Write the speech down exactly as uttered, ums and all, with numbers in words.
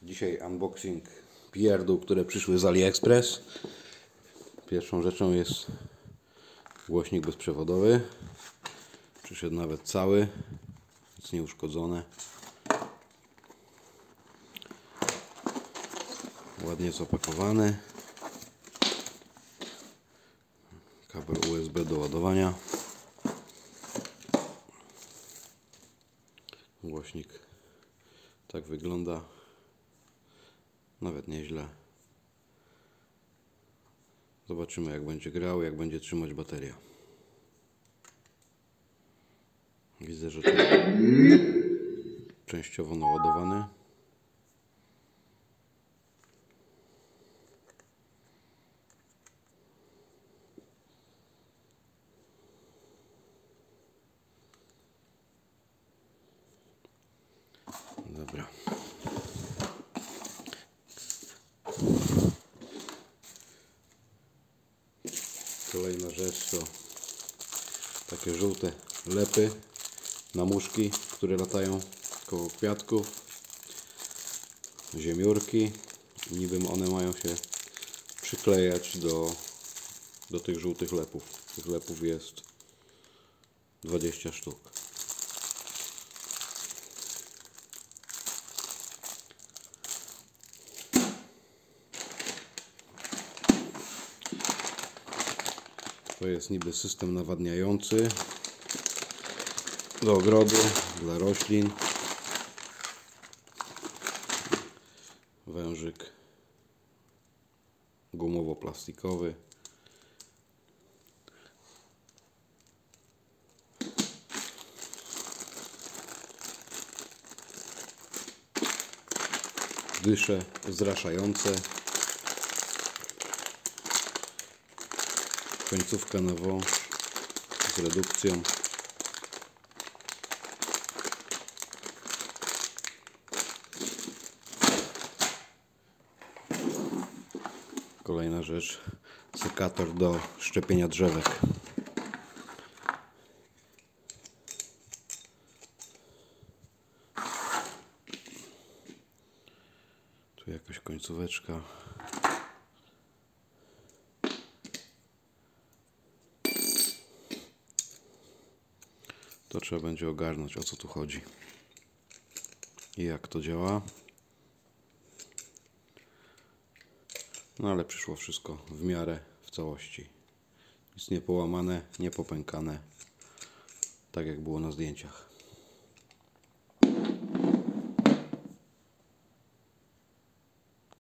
Dzisiaj unboxing pierdół, które przyszły z AliExpress. Pierwszą rzeczą jest głośnik bezprzewodowy. Przyszedł nawet cały, nic nieuszkodzone. Ładnie zapakowany. Kabel U S B do ładowania. Głośnik tak wygląda. Nawet nieźle. Zobaczymy, jak będzie grał, jak będzie trzymać bateria. Widzę, że to częściowo naładowany. Dobra. Kolejna rzecz to takie żółte lepy na muszki, które latają koło kwiatków, ziemiórki. Niby one mają się przyklejać do, do tych żółtych lepów. Tych lepów jest dwadzieścia sztuk. To jest niby system nawadniający do ogrodu, dla roślin. Wężyk gumowo-plastikowy. Dysze zraszające. Końcówka na wąż z redukcją. Kolejna rzecz, sekator do szczepienia drzewek. Tu jakaś końcóweczka. To trzeba będzie ogarnąć, o co tu chodzi i jak to działa. No ale przyszło wszystko w miarę w całości. Nic nie połamane, nie popękane, tak jak było na zdjęciach.